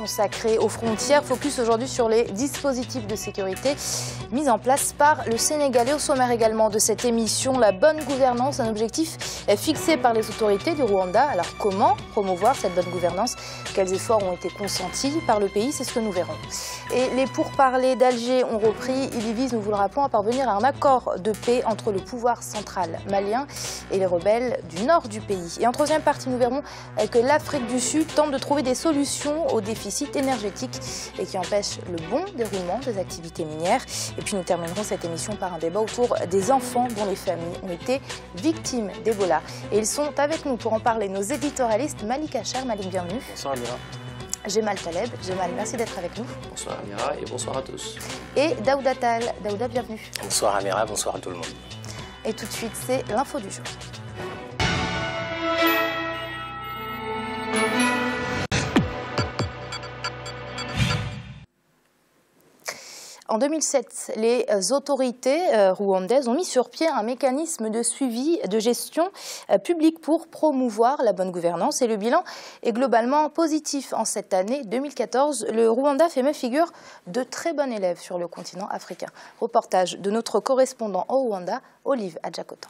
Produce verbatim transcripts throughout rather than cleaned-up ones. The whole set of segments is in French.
consacrée aux frontières. Focus aujourd'hui sur les dispositifs de sécurité mis en place par le Sénégal. Et au sommaire également de cette émission, la bonne gouvernance, un objectif fixé par les autorités du Rwanda. Alors comment promouvoir cette bonne gouvernance? Quels efforts ont été consentis par le pays? C'est ce que nous verrons. Et les pourparlers d'Alger ont repris. Ils visent, nous vous le rappelons, à parvenir à un accord de paix entre le pouvoir central malien et les rebelles du nord du pays. Et en troisième partie, nous verrons que l'Afrique du Sud tente de trouver des solutions au déficit énergétique et qui empêche le bon déroulement des activités minières. Et puis nous terminerons cette émission par un débat autour des enfants dont les familles ont été victimes d'Ebola. Et ils sont avec nous pour en parler, nos éditorialistes Malik Acher. Malik, bienvenue. Bonsoir Amira. Gemal Taleb. Gemal, merci d'être avec nous. Bonsoir Amira et bonsoir à tous. Et Daouda Tal. Daouda, bienvenue. Bonsoir Amira, bonsoir à tout le monde. Et tout de suite, c'est l'info du jour. En deux mille sept, les autorités rwandaises ont mis sur pied un mécanisme de suivi de gestion publique pour promouvoir la bonne gouvernance. Et le bilan est globalement positif en cette année deux mille quatorze. Le Rwanda fait même figure de très bon élève sur le continent africain. Reportage de notre correspondant au Rwanda, Olive Adjakotan.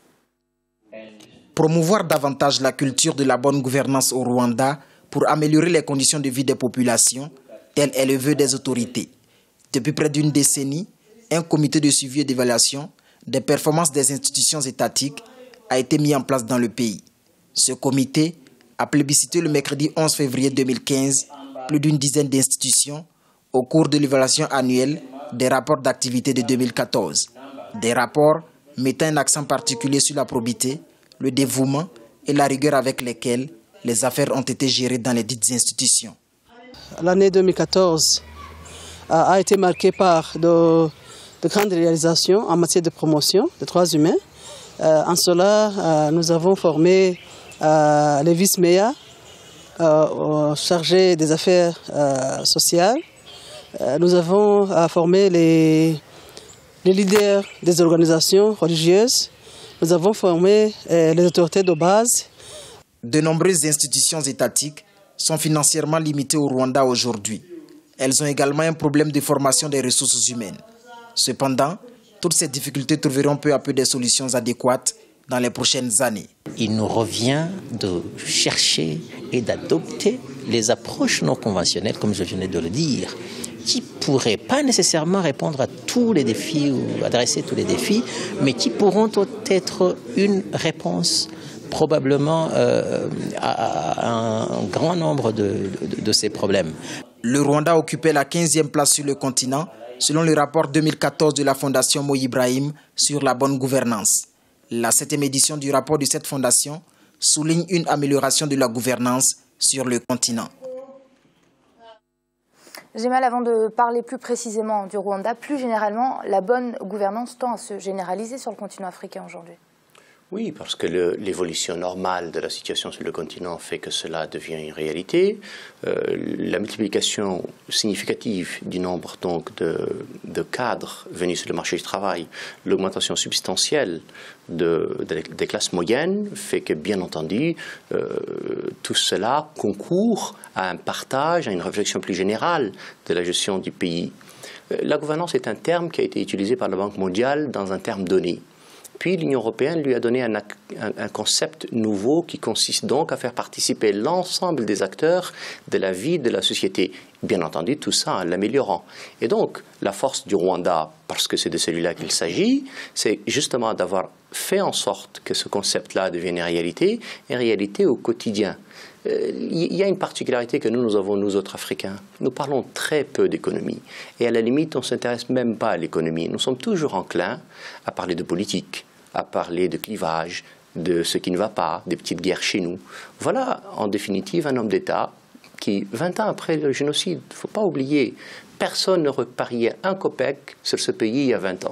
Promouvoir davantage la culture de la bonne gouvernance au Rwanda pour améliorer les conditions de vie des populations, tel est le vœu des autorités. Depuis près d'une décennie, un comité de suivi et d'évaluation des performances des institutions étatiques a été mis en place dans le pays. Ce comité a plébiscité le mercredi onze février deux mille quinze plus d'une dizaine d'institutions au cours de l'évaluation annuelle des rapports d'activité de deux mille quatorze. Des rapports mettant un accent particulier sur la probité, le dévouement et la rigueur avec lesquels les affaires ont été gérées dans les dites institutions. L'année deux mille quatorze a été marquée par de, de grandes réalisations en matière de promotion des droits humains. Euh, en cela, euh, nous avons formé euh, les vice-mayors euh, chargés des affaires euh, sociales. Euh, nous avons euh, formé les, les leaders des organisations religieuses. Nous avons formé euh, les autorités de base. De nombreuses institutions étatiques sont financièrement limitées au Rwanda aujourd'hui. Elles ont également un problème de formation des ressources humaines. Cependant, toutes ces difficultés trouveront peu à peu des solutions adéquates dans les prochaines années. Il nous revient de chercher et d'adopter les approches non conventionnelles, comme je venais de le dire, qui ne pourraient pas nécessairement répondre à tous les défis ou adresser tous les défis, mais qui pourront être une réponse probablement euh, à un grand nombre de, de, de ces problèmes. Le Rwanda occupait la quinzième place sur le continent, selon le rapport deux mille quatorze de la Fondation Mo Ibrahim sur la bonne gouvernance. La septième édition du rapport de cette fondation souligne une amélioration de la gouvernance sur le continent. Gemal, avant de parler plus précisément du Rwanda, plus généralement, la bonne gouvernance tend à se généraliser sur le continent africain aujourd'hui. Oui, parce que l'évolution normale de la situation sur le continent fait que cela devient une réalité. Euh, la multiplication significative du nombre donc, de, de cadres venus sur le marché du travail, l'augmentation substantielle de, de, des classes moyennes fait que, bien entendu, euh, tout cela concourt à un partage, à une réflexion plus générale de la gestion du pays. Euh, la gouvernance est un terme qui a été utilisé par la Banque mondiale dans un terme donné. Puis l'Union européenne lui a donné un, un, un concept nouveau qui consiste donc à faire participer l'ensemble des acteurs de la vie de la société. Bien entendu, tout ça en l'améliorant. Et donc, la force du Rwanda, parce que c'est de celui-là qu'il s'agit, c'est justement d'avoir fait en sorte que ce concept-là devienne une réalité, une réalité au quotidien. Il y a une particularité que nous, nous avons, nous autres Africains. Nous parlons très peu d'économie. Et à la limite, on ne s'intéresse même pas à l'économie. Nous sommes toujours enclins à parler de politique, à parler de clivage, de ce qui ne va pas, des petites guerres chez nous. Voilà, en définitive, un homme d'État qui, vingt ans après le génocide, il ne faut pas oublier, personne ne repariait un copec sur ce pays il y a vingt ans.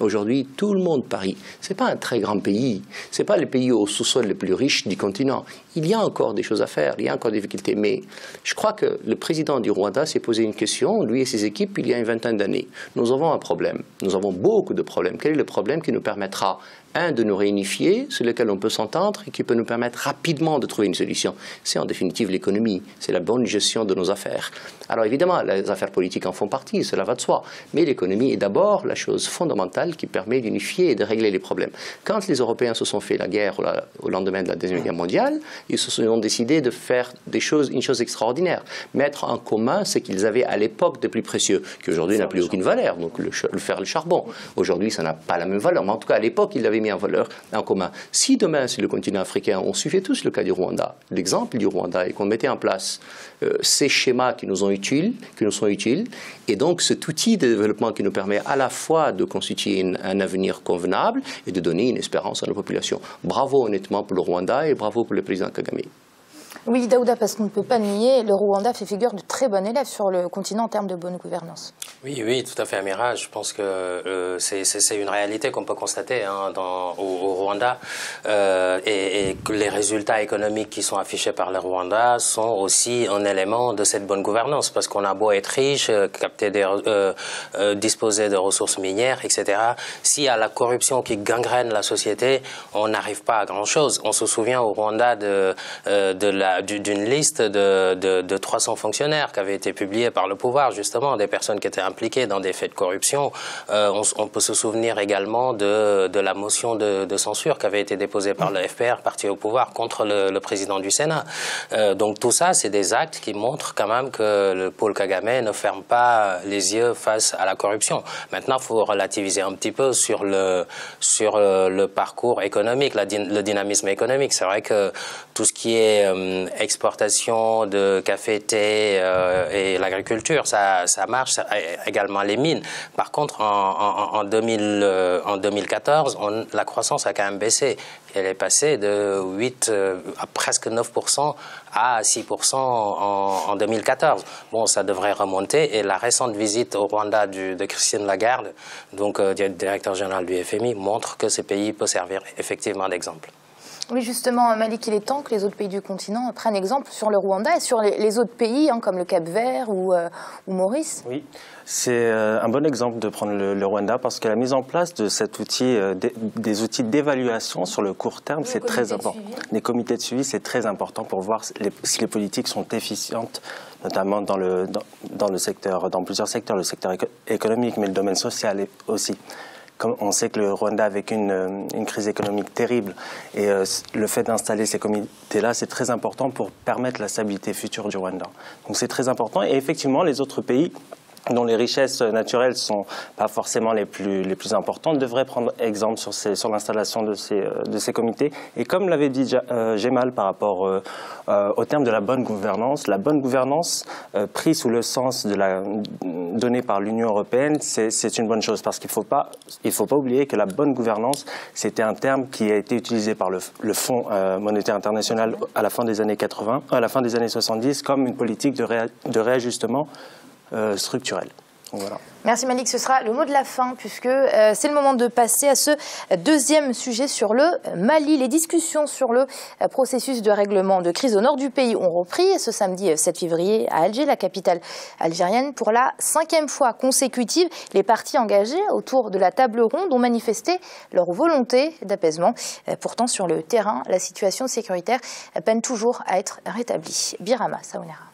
Aujourd'hui, tout le monde parie. Ce n'est pas un très grand pays. Ce n'est pas le pays au sous-sol le plus riche du continent. Il y a encore des choses à faire, il y a encore des difficultés. Mais je crois que le président du Rwanda s'est posé une question, lui et ses équipes, il y a une vingtaine d'années. Nous avons un problème. Nous avons beaucoup de problèmes. Quel est le problème qui nous permettra, un, de nous réunifier, sur lequel on peut s'entendre et qui peut nous permettre rapidement de trouver une solution? C'est en définitive l'économie, c'est la bonne gestion de nos affaires. Alors évidemment, les affaires politiques en font partie, cela va de soi. Mais l'économie est d'abord la chose fondamentale qui permet d'unifier et de régler les problèmes. Quand les Européens se sont fait la guerre au lendemain de la Deuxième Guerre mondiale, ils se sont décidé de faire des choses, une chose extraordinaire. Mettre en commun ce qu'ils avaient à l'époque de plus précieux, qui aujourd'hui n'a plus aucune valeur, donc le, le fer, le charbon. Aujourd'hui, ça n'a pas la même valeur, mais en tout cas, à l'époque, ils l'avaient mis en valeur, en commun. Si demain, sur le continent africain, on suivait tous le cas du Rwanda, l'exemple du Rwanda, et qu'on mettait en place euh, ces schémas qui nous, ont utiles, qui nous sont utiles, et donc cet outil de développement qui nous permet à la fois de constituer une, un avenir convenable et de donner une espérance à nos populations. Bravo honnêtement pour le Rwanda et bravo pour le président Kagame. Oui, Daouda, parce qu'on ne peut pas nier, le Rwanda fait figure de très bon élève sur le continent en termes de bonne gouvernance. Oui, oui, tout à fait, Amira. Je pense que euh, c'est une réalité qu'on peut constater hein, dans, au, au Rwanda euh, et, et que les résultats économiques qui sont affichés par le Rwanda sont aussi un élément de cette bonne gouvernance parce qu'on a beau être riche, capter des, euh, euh, disposer de ressources minières, et cetera. S'il y a la corruption qui gangrène la société, on n'arrive pas à grand-chose. On se souvient au Rwanda de, euh, de la d'une liste de, de, de trois cents fonctionnaires qui avaient été publiés par le pouvoir, justement, des personnes qui étaient impliquées dans des faits de corruption. Euh, on, on peut se souvenir également de, de la motion de, de censure qui avait été déposée par le F P R, parti au pouvoir, contre le, le président du Sénat. Euh, donc tout ça, c'est des actes qui montrent quand même que le Paul Kagame ne ferme pas les yeux face à la corruption. Maintenant, il faut relativiser un petit peu sur le, sur le, le parcours économique, la, le dynamisme économique. C'est vrai que tout ce qui est euh, exportation de café, thé euh, et l'agriculture, ça, ça marche, ça, également les mines. Par contre, en, en, en, deux mille, euh, en deux mille quatorze, on, la croissance a quand même baissé. Elle est passée de huit euh, à presque neuf pour cent à six pour cent en, en deux mille quatorze. Bon, ça devrait remonter et la récente visite au Rwanda du, de Christine Lagarde, donc euh, directeur général du F M I, montre que ce pays peut servir effectivement d'exemple. Oui, justement, Malik, il est temps que les autres pays du continent prennent exemple sur le Rwanda et sur les, les autres pays, hein, comme le Cap-Vert ou, euh, ou Maurice. Oui, c'est euh, un bon exemple de prendre le, le Rwanda parce que la mise en place de cet outil, euh, des, des outils d'évaluation sur le court terme, c'est très important. Les comités de suivi, c'est très important pour voir les, si les politiques sont efficientes, notamment dans, le, dans, dans, le secteur, dans plusieurs secteurs, le secteur éco économique, mais le domaine social aussi. Comme on sait que le Rwanda a vécu une, une crise économique terrible et euh, le fait d'installer ces comités-là, c'est très important pour permettre la stabilité future du Rwanda. Donc c'est très important et effectivement les autres pays dont les richesses naturelles ne sont pas forcément les plus, les plus importantes, devraient prendre exemple sur, ces, sur l'installation de ces, de ces comités. Et comme l'avait dit euh, Gemal par rapport euh, euh, au terme de la bonne gouvernance, la bonne gouvernance euh, prise sous le sens de la, donnée par l'Union européenne, c'est une bonne chose parce qu'il ne faut pas, il faut pas oublier que la bonne gouvernance, c'était un terme qui a été utilisé par le, le Fonds euh, monétaire international à la fin des années quatre-vingt, à la fin des années soixante-dix, comme une politique de, ré, de réajustement Euh, structurel. Voilà. Merci Malik, ce sera le mot de la fin puisque euh, c'est le moment de passer à ce deuxième sujet sur le Mali. Les discussions sur le euh, processus de règlement de crise au nord du pays ont repris ce samedi sept février à Alger, la capitale algérienne, pour la cinquième fois consécutive. Les partis engagés autour de la table ronde ont manifesté leur volonté d'apaisement. Euh, pourtant, sur le terrain, la situation sécuritaire peine toujours à être rétablie. Birama Saounera.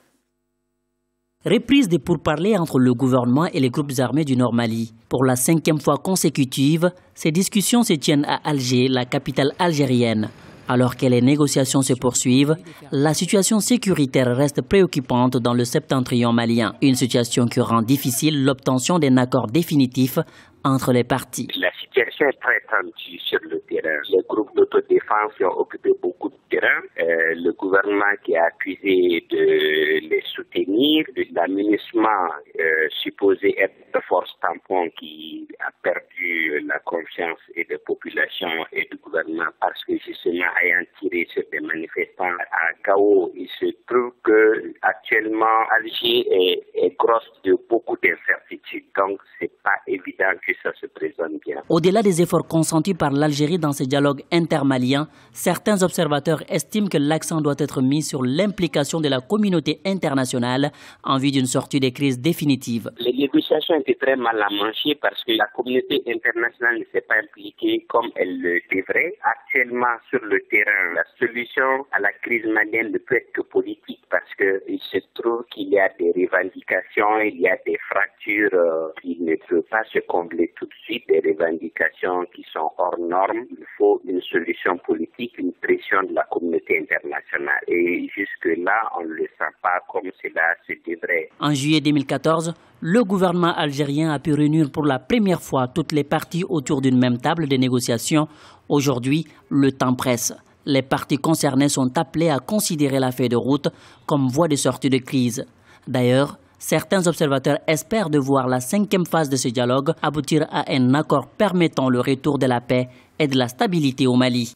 Reprise des pourparlers entre le gouvernement et les groupes armés du Nord Mali. Pour la cinquième fois consécutive, ces discussions se tiennent à Alger, la capitale algérienne. Alors que les négociations se poursuivent, la situation sécuritaire reste préoccupante dans le septentrion malien. Une situation qui rend difficile l'obtention d'un accord définitif entre les parties. La situation est très tendue sur le terrain. Les groupes d'autodéfense ont occupé beaucoup de terrain. Euh, le gouvernement qui a accusé de les soutenir, de l'aménagement euh, supposé être une force tampon qui a perdu la confiance et des populations et du gouvernement parce que justement ayant tiré sur des manifestants à Gao, il se trouve que actuellement Alger est, est grosse de beaucoup d'incertitudes. Donc c'est pas évident que ça se présente bien. Au-delà des efforts consentis par l'Algérie dans ce dialogue intermalien, certains observateurs estiment que l'accent doit être mis sur l'implication de la communauté internationale en vue d'une sortie des crises définitive. Les négociations étaient très mal amanchées parce que la communauté internationale ne s'est pas impliquée comme elle le devrait. Actuellement, sur le terrain, la solution à la crise malienne ne peut être que politique parce qu'il se trouve qu'il y a des revendications, il y a des fractures euh, qui ne peuvent pas se combler tout de suite, des revendications qui sont hors normes. Il faut une solution politique, une pression de la communauté internationale. Et jusque-là, on ne le sent pas comme cela se devrait. En juillet deux mille quatorze, le gouvernement algérien a pu réunir pour la première fois toutes les parties autour d'une même table de négociation. Aujourd'hui, le temps presse. Les parties concernées sont appelées à considérer la feuille de route comme voie de sortie de crise. D'ailleurs, certains observateurs espèrent de voir la cinquième phase de ce dialogue aboutir à un accord permettant le retour de la paix et de la stabilité au Mali.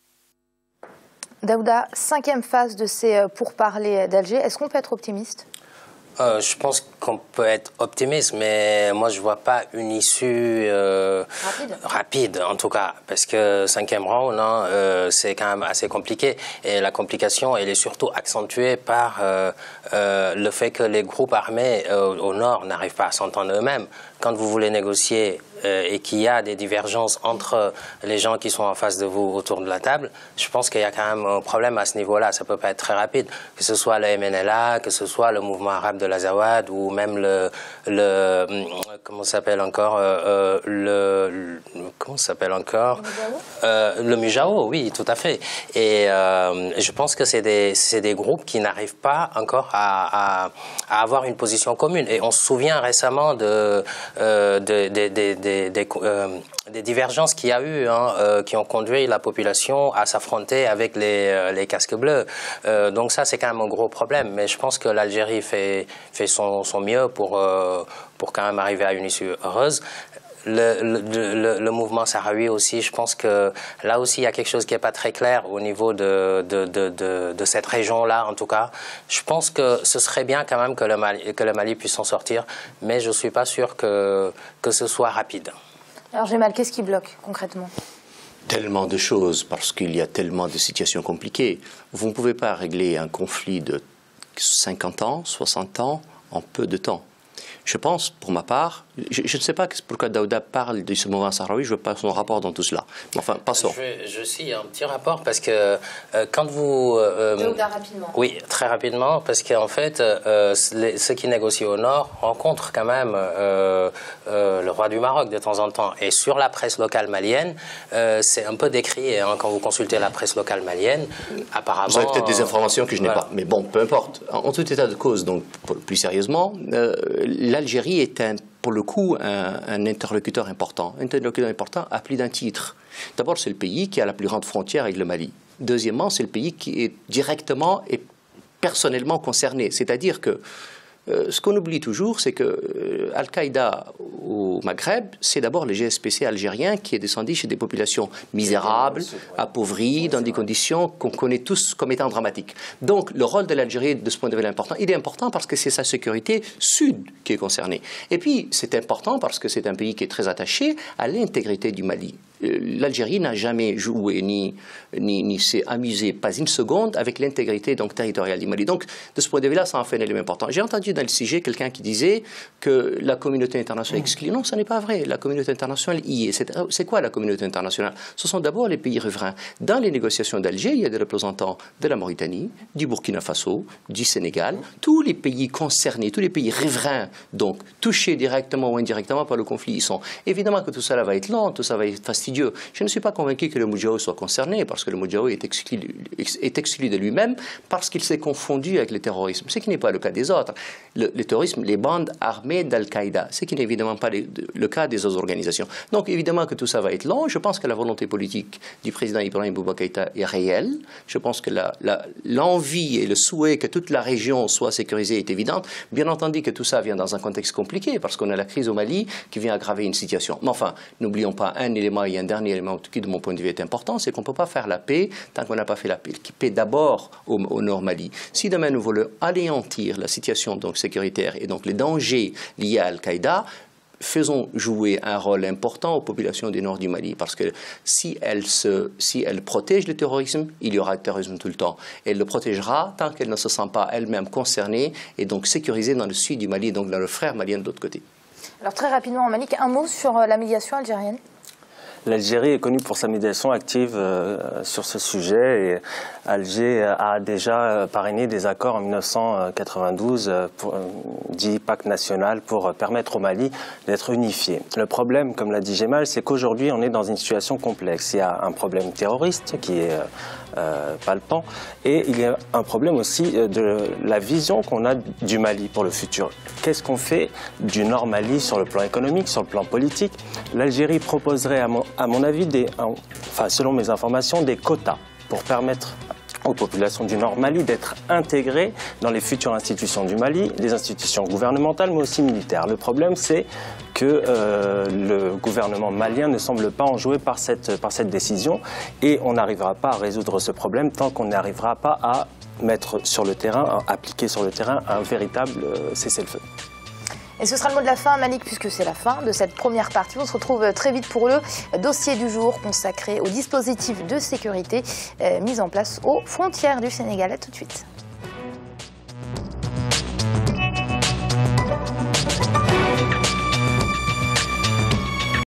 Daouda, cinquième phase de ces pourparlers d'Alger, est-ce qu'on peut être optimiste ? Euh, je pense qu'on peut être optimiste, mais moi je vois pas une issue euh, rapide. rapide, en tout cas, parce que cinquième round, hein, euh, c'est quand même assez compliqué, et la complication, elle est surtout accentuée par euh, euh, le fait que les groupes armés euh, au nord n'arrivent pas à s'entendre eux-mêmes. Quand vous voulez négocier euh, et qu'il y a des divergences entre les gens qui sont en face de vous autour de la table, je pense qu'il y a quand même un problème à ce niveau-là. Ça peut pas être très rapide, que ce soit le M N L A, que ce soit le mouvement arabe de l'Azawad ou même le, le comment ça s'appelle encore euh, le, le comment ça s'appelle encore euh, le Mujao, oui, tout à fait. Et euh, je pense que c'est des c'est des groupes qui n'arrivent pas encore à, à, à avoir une position commune. Et on se souvient récemment de Euh, des de, de, de, de, euh, des divergences qu'il y a eu, hein, euh, qui ont conduit la population à s'affronter avec les, euh, les casques bleus. Euh, donc ça, c'est quand même un gros problème. Mais je pense que l'Algérie fait, fait son, son mieux pour, euh, pour quand même arriver à une issue heureuse. Le, le, le, le mouvement sahraoui aussi, je pense que là aussi, il y a quelque chose qui n'est pas très clair au niveau de, de, de, de, de cette région-là, en tout cas. Je pense que ce serait bien quand même que le Mali, que le Mali puisse s'en sortir, mais je ne suis pas sûr que, que ce soit rapide. Alors, Gemal, qu'est-ce qui bloque concrètement ? Tellement de choses, parce qu'il y a tellement de situations compliquées. Vous ne pouvez pas régler un conflit de cinquante ans, soixante ans en peu de temps. Je pense, pour ma part, je, je ne sais pas pourquoi Daouda parle de ce mouvement sahraoui, je veux pas son rapport dans tout cela. Enfin, passons. Je, je suis un petit rapport parce que euh, quand vous... Euh, Daouda, rapidement. Oui, très rapidement, parce qu'en fait, euh, les, ceux qui négocient au nord rencontrent quand même euh, euh, le roi du Maroc de temps en temps. Et sur la presse locale malienne, euh, c'est un peu décrié, hein, quand vous consultez la presse locale malienne, apparemment... Vous avez peut-être des informations que je n'ai voilà. pas, mais bon, peu importe. En, en tout état de cause, donc plus sérieusement, euh, l'Algérie est un, pour le coup un, un interlocuteur important. Un interlocuteur important à plus d'un titre. D'abord, c'est le pays qui a la plus grande frontière avec le Mali. Deuxièmement, c'est le pays qui est directement et personnellement concerné. C'est-à-dire que euh, ce qu'on oublie toujours, c'est que euh, Al-Qaïda au Maghreb, c'est d'abord le G S P C algérien qui est descendu chez des populations misérables, appauvries, dans des conditions qu'on connaît tous comme étant dramatiques. Donc, le rôle de l'Algérie, de ce point de vue, est important. Il est important parce que c'est sa sécurité sud qui est concernée. Et puis, c'est important parce que c'est un pays qui est très attaché à l'intégrité du Mali. L'Algérie n'a jamais joué ni, ni, ni s'est amusée pas une seconde avec l'intégrité donc territoriale du Mali. Donc, de ce point de vue-là, ça en fait un élément important. J'ai entendu dans le sujet quelqu'un qui disait que la communauté internationale exclut. Non, ce n'est pas vrai. La communauté internationale y est. C'est quoi la communauté internationale? Ce sont d'abord les pays riverains. Dans les négociations d'Alger, il y a des représentants de la Mauritanie, du Burkina Faso, du Sénégal, tous les pays concernés, tous les pays riverains, donc touchés directement ou indirectement par le conflit, ils sont. Évidemment que tout ça va être lent, tout ça va être fastidieux. fastidieux. Je ne suis pas convaincu que le Moudjahou soit concerné, parce que le Moudjahou est exclu, est exclu de lui-même parce qu'il s'est confondu avec le terrorisme, ce qui n'est pas le cas des autres. Le, le terrorisme, les bandes armées d'Al-Qaïda, ce qui n'est évidemment pas les, le cas des autres organisations. Donc évidemment que tout ça va être long. Je pense que la volonté politique du président Ibrahim Boubacar Keïta est réelle. Je pense que l'envie et le souhait que toute la région soit sécurisée est évidente. Bien entendu que tout ça vient dans un contexte compliqué, parce qu'on a la crise au Mali qui vient aggraver une situation. Mais enfin, n'oublions pas un élément et un dernier élément qui, de mon point de vue, est important, c'est qu'on ne peut pas faire la paix tant qu'on n'a pas fait la paix. Qui paix d'abord au, au nord Mali. Si demain nous voulons anéantir la situation donc, sécuritaire et donc les dangers liés à Al-Qaïda, faisons jouer un rôle important aux populations du nord du Mali, parce que si elles, se, si elles protègent le terrorisme, il y aura le terrorisme tout le temps. Et elle le protégera tant qu'elle ne se sent pas elle-même concernée et donc sécurisée dans le sud du Mali, donc dans le frère malien de l'autre côté. Alors très rapidement, Malik, un mot sur la médiation algérienne. L'Algérie est connue pour sa médiation active euh, sur ce sujet et Alger a déjà parrainé des accords en mille neuf cent quatre-vingt-douze, pour, euh, dit pacte national, pour permettre au Mali d'être unifié. Le problème, comme l'a dit Gemal, c'est qu'aujourd'hui on est dans une situation complexe. Il y a un problème terroriste qui est euh, palpant et il y a un problème aussi de la vision qu'on a du Mali pour le futur. Qu'est-ce qu'on fait du Nord Mali sur le plan économique, sur le plan politique? L'Algérie proposerait à mon à mon avis, des, enfin, selon mes informations, des quotas pour permettre aux populations du Nord Mali d'être intégrées dans les futures institutions du Mali, des institutions gouvernementales mais aussi militaires. Le problème, c'est que euh, le gouvernement malien ne semble pas enjoué par cette, par cette décision et on n'arrivera pas à résoudre ce problème tant qu'on n'arrivera pas à mettre sur le terrain, à appliquer sur le terrain un véritable euh, cessez-le-feu. Et ce sera le mot de la fin, Malik, puisque c'est la fin de cette première partie. On se retrouve très vite pour le dossier du jour consacré au dispositif de sécurité euh, mis en place aux frontières du Sénégal. À tout de suite.